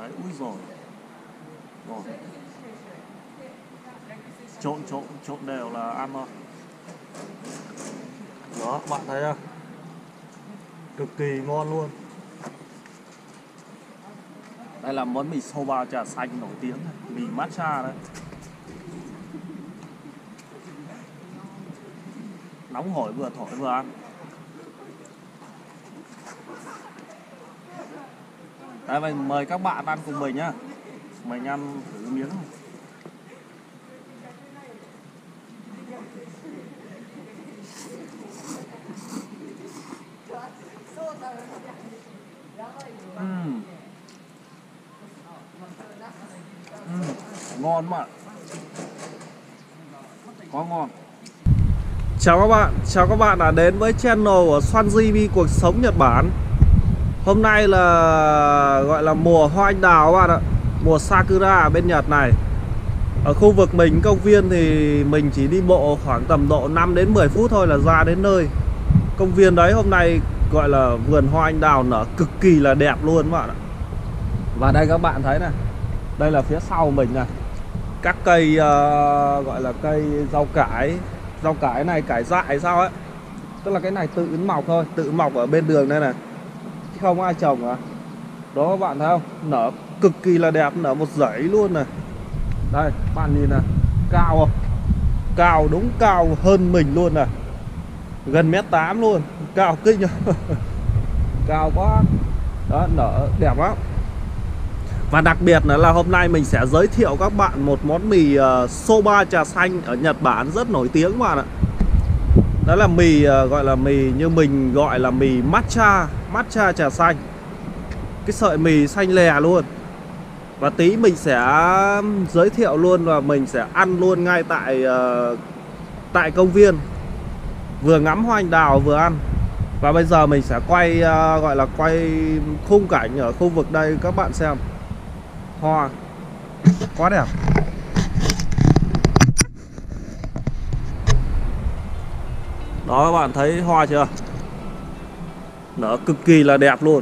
đấy. Úi rồi. Trộn đều là ăn thôi. Đó, bạn thấy không? Cực kỳ ngon luôn. Đây là món mì soba trà xanh nổi tiếng này. Mì matcha đấy. Nóng hổi vừa thổi vừa ăn. Đấy, mình mời các bạn ăn cùng mình nhá. Mình ăn thử miếng. Ngon mà. Quá ngon. Chào các bạn đã đến với channel của Swanzy cuộc sống Nhật Bản. Hôm nay là gọi là mùa hoa anh đào các bạn ạ. Mùa Sakura ở bên Nhật này. Ở khu vực mình công viên thì mình chỉ đi bộ khoảng tầm độ 5 đến 10 phút thôi là ra đến nơi. Công viên đấy hôm nay gọi là vườn hoa anh đào nở cực kỳ là đẹp luôn các bạn ạ. Và đây các bạn thấy này, đây là phía sau mình này, các cây gọi là cây rau cải này, cải dại sao ấy, tức là cái này tự mọc thôi, tự mọc ở bên đường đây này, không ai trồng à. Đó các bạn thấy không, nở cực kỳ là đẹp, nở một dãy luôn này. Đây bạn nhìn này, cao không, cao đúng cao hơn mình luôn này, gần 1m8 luôn, cao kinh cao quá. Đó, nở đẹp lắm. Và đặc biệt là hôm nay mình sẽ giới thiệu các bạn một món mì soba trà xanh ở Nhật Bản rất nổi tiếng các bạn ạ. Đó là mì gọi là mì như mình gọi là mì matcha trà xanh. Cái sợi mì xanh lè luôn. Và tí mình sẽ giới thiệu luôn và mình sẽ ăn luôn ngay tại công viên. Vừa ngắm hoa anh đào vừa ăn. Và bây giờ mình sẽ quay gọi là quay khung cảnh ở khu vực đây các bạn xem. Hoa quá đẹp. Đó các bạn thấy hoa chưa, nở cực kỳ là đẹp luôn.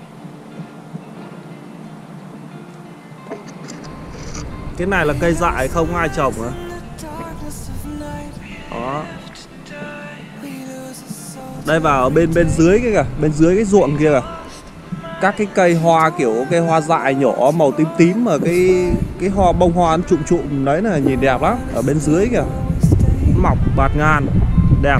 Cái này là cây dại không ai trồng nữa. Đó. Đây vào ở bên dưới kia kìa, bên dưới cái ruộng kia kìa. Các cái cây hoa kiểu cây hoa dại nhỏ màu tím tím mà cái hoa bông hoa nó trụm đấy là nhìn đẹp lắm. Ở bên dưới kìa, mọc bạt ngàn, đẹp.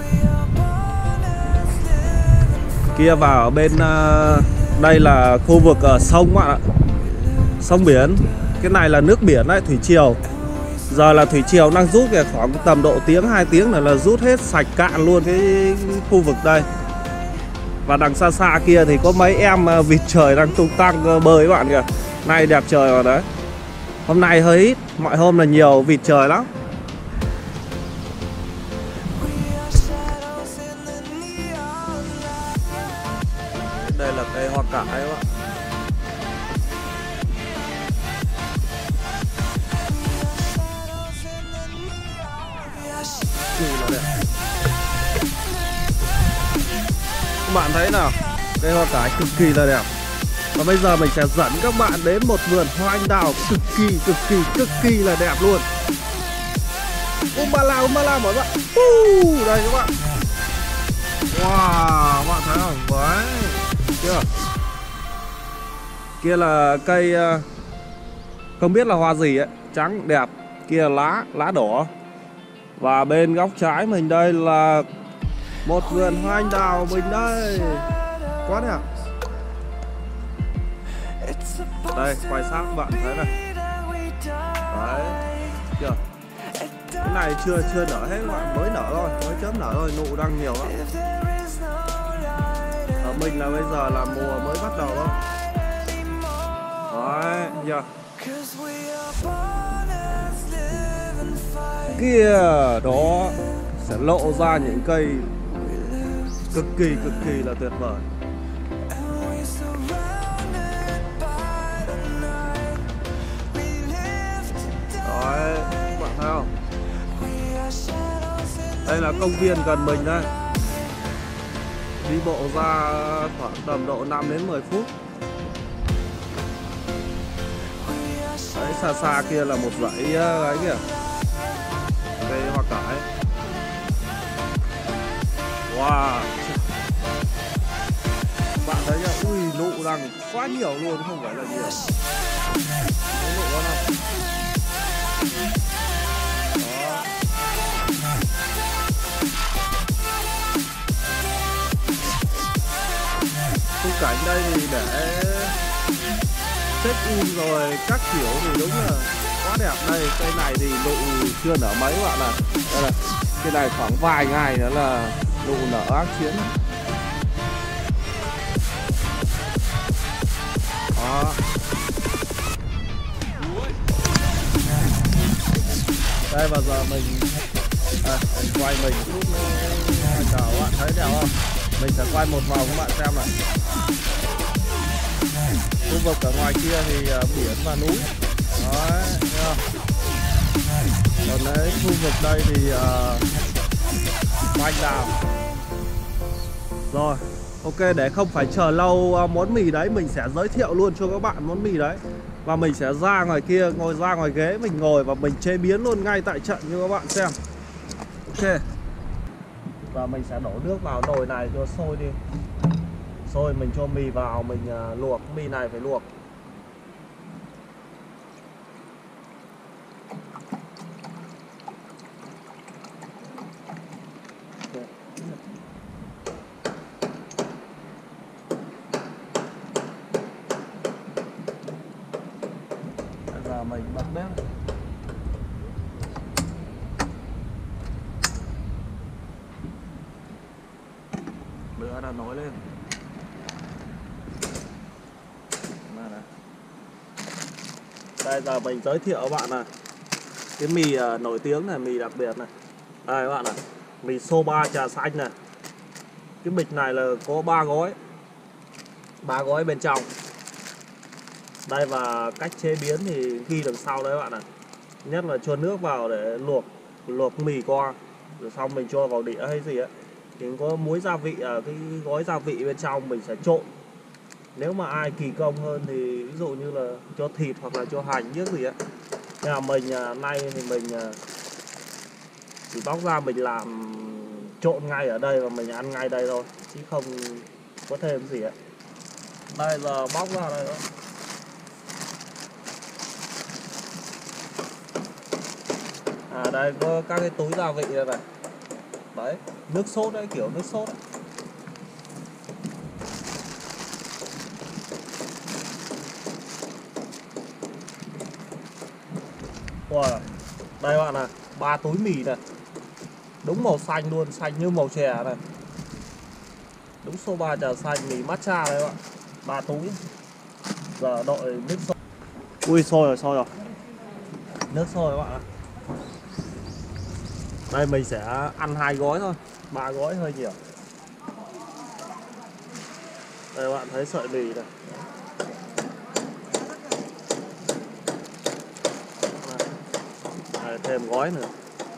Kia vào ở bên đây là khu vực ở sông bạn ạ, sông biển. Cái này là nước biển đấy, thủy triều. Giờ là thủy triều đang rút kìa, khoảng tầm độ tiếng 2 tiếng là rút hết sạch cạn luôn cái khu vực đây. Và đằng xa xa kia thì có mấy em vịt trời đang tung tăng bơi các bạn kìa. Nay đẹp trời vào đấy. Hôm nay hơi ít, mọi hôm là nhiều vịt trời lắm. Đây là cây hoa cải các bạn. Các bạn thấy nào, cây hoa cải cực kỳ là đẹp. Và bây giờ mình sẽ dẫn các bạn đến một vườn hoa anh đào cực kỳ là đẹp luôn. Umbala mọi bạn. Đây các bạn. Wow, các bạn thấy không? Đấy. Chưa? Kia là cây không biết là hoa gì ấy, trắng đẹp. Kia là lá đỏ. Và bên góc trái mình đây là một vườn hoa anh đào mình đây. Quá đẹp. Đây, quay sát các bạn thấy này. Đấy. Chưa? Cái này chưa nở hết các bạn, mới nở thôi, mới chớm nở thôi, nụ đang nhiều lắm. Ở mình là bây giờ là mùa mới bắt đầu thôi. Đấy, chưa? Kia đó sẽ lộ ra những cây cực kỳ là tuyệt vời. Đấy, các bạn thấy không? Đây là công viên gần mình đây. Đi bộ ra khoảng tầm độ 5 đến 10 phút. Đấy, xa xa kia là một dãy ấy kìa, cây hoa cải. Wow, bạn thấy nhá, ui nụ đang quá nhiều luôn, không phải là nhiều. Thấy nụ đó không? Đó. Khung cảnh đây thì để check in rồi các kiểu thì đúng là quá đẹp. Đây cây này thì nụ chưa nở mấy bạn ạ. Đây là cái này khoảng vài ngày nữa là nụ nở ác chiến. Đó. Đây bây giờ mình quay mình chút chào các bạn thấy đẹp không? Mình sẽ quay một vòng các bạn xem này. Khu vực ở ngoài kia thì biển và núi. Đấy, thấy không? Còn đấy khu vực đây thì anh đào. Rồi, ok, để không phải chờ lâu món mì đấy, mình sẽ giới thiệu luôn cho các bạn món mì đấy. Và mình sẽ ra ngoài kia, ngồi ra ngoài ghế mình ngồi và mình chế biến luôn ngay tại trận cho các bạn xem. Ok. Và mình sẽ đổ nước vào nồi này cho sôi đi. Sôi mình cho mì vào, mình luộc. Mì này phải luộc. Bây giờ mình bật bếp. Lửa đã nổi lên. Đây giờ mình giới thiệu các bạn này. Cái mì nổi tiếng này, mì đặc biệt này. Đây các bạn này, mì soba trà xanh này. Cái bịch này là có 3 gói. 3 gói bên trong. Đây và cách chế biến thì ghi đằng sau đấy các bạn này. Nhất là cho nước vào để luộc mì qua. Rồi xong mình cho vào đĩa hay gì ấy. Thì có muối gia vị ở cái gói gia vị bên trong mình sẽ trộn. Nếu mà ai kỳ công hơn thì ví dụ như là cho thịt hoặc là cho hành biết gì á. Nhà mình nay thì mình chỉ bóc ra mình làm trộn ngay ở đây và mình ăn ngay đây thôi, chứ không có thêm gì á. Đây giờ bóc ra đây đó. Đây có các cái túi gia vị đây này. Đấy, nước sốt đấy, kiểu nước sốt đấy. Wow. Đây bạn này, 3 túi mì này. Đúng màu xanh luôn, xanh như màu chè này. Đúng soba trà xanh, mì matcha đấy bạn. 3 túi. Giờ đợi nước sôi. Ui sôi rồi. Nước sôi các bạn ạ. Đây mình sẽ ăn 2 gói thôi, 3 gói hơi nhiều. Đây bạn thấy sợi mì này. Đây, thêm gói nữa.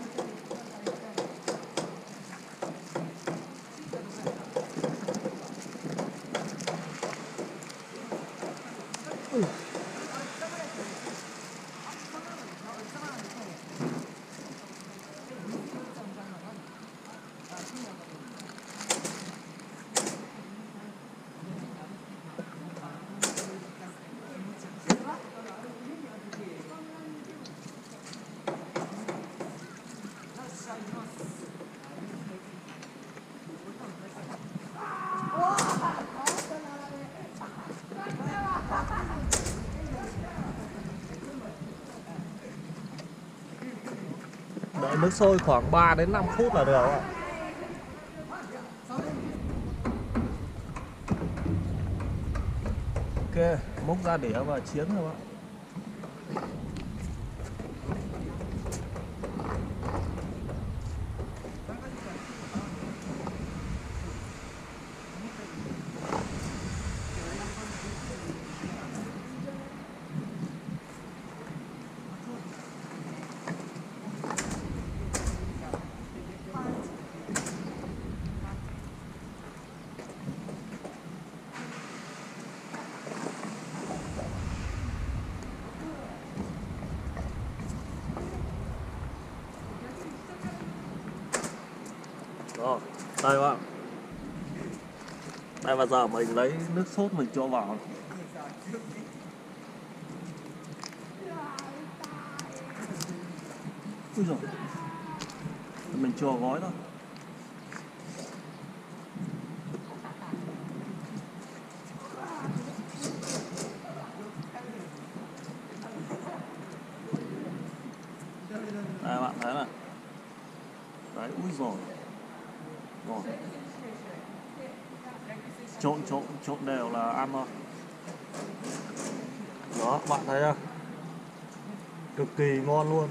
Đợi nước sôi khoảng 3 đến 5 phút là được ạ. Ok, múc ra đĩa và chiên thôi ạ. Rồi, đây các bạn. Đây bây giờ mình lấy nước sốt mình cho vào. Ui giời, mình cho gói thôi. Đây bạn thấy này. Đấy, ui giời. Rồi. Trộn đều là ăn thôi. Đó, bạn thấy không? Cực kỳ ngon luôn.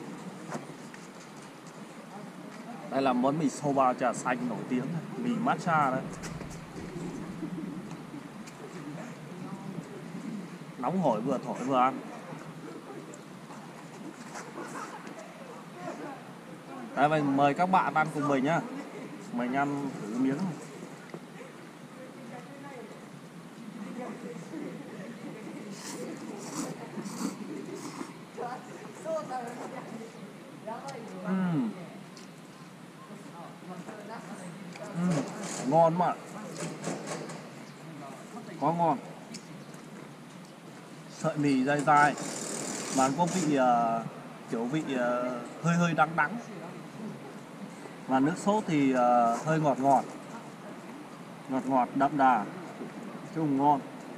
Đây là món mì soba trà xanh nổi tiếng này. Mì matcha đấy. Nóng hổi vừa thổi vừa ăn. Đây mình mời các bạn ăn cùng mình nhá. Mình ăn thử miếng này. Ngon mà. Quá ngon. Sợi mì dai dai mà có vị kiểu vị hơi hơi đắng đắng. Và nước sốt thì hơi ngọt ngọt. Ngọt ngọt đậm đà. Chung ngon.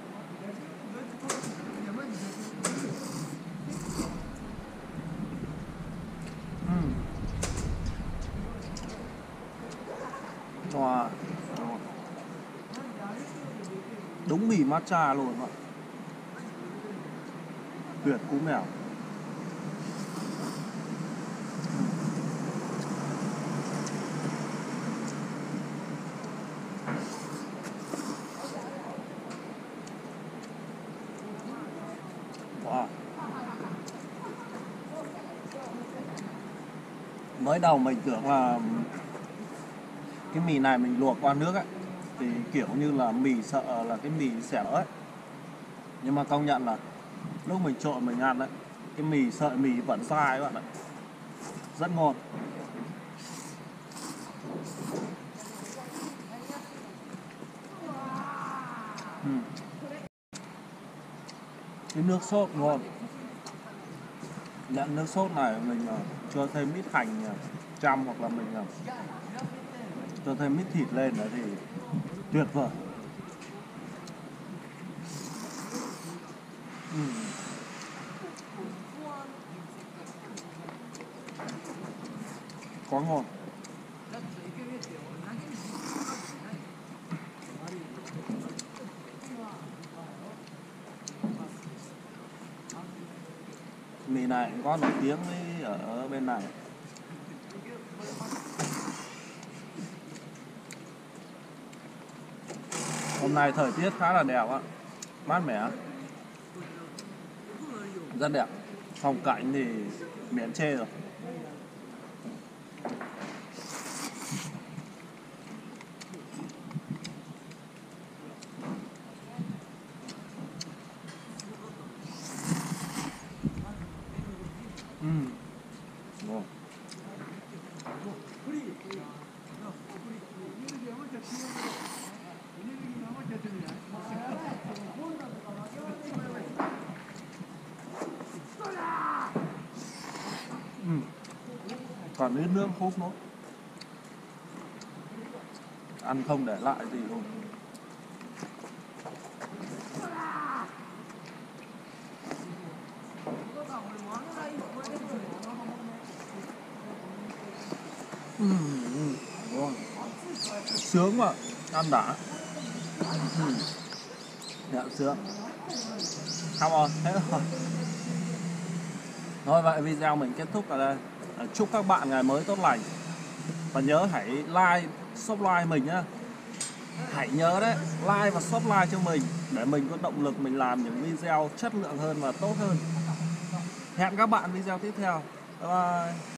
Wow. Đúng mì matcha luôn ạ. Tuyệt cú mèo. Wow. Mới đầu mình tưởng là cái mì này mình luộc qua nước ấy thì kiểu như là mì sợ là cái mì xẻo ấy, nhưng mà công nhận là lúc mình trộn mình ăn đấy, cái mì sợi mì vẫn dai các bạn ạ, rất ngon. Cái nước sốt ngon. Nhận nước sốt này mình cho thêm ít hành trăm hoặc là mình cho thêm ít thịt lên nữa thì tuyệt vời. Quá ngon. Mì này cũng có nổi tiếng với ở bên này. Hôm nay thời tiết khá là đẹp á, mát mẻ, rất đẹp. Phong cảnh thì miễn chê rồi. Ngon. Còn ít nước hút nữa, ăn không để lại gì luôn. Ngon. Sướng mà, ăn đã. Dạ, sướng. Không rồi, thế rồi. Thôi vậy video mình kết thúc ở đây. Chúc các bạn ngày mới tốt lành. Và nhớ hãy like, subscribe mình nhá. Hãy nhớ đấy, like và subscribe cho mình để mình có động lực mình làm những video chất lượng hơn và tốt hơn. Hẹn các bạn video tiếp theo. Bye bye.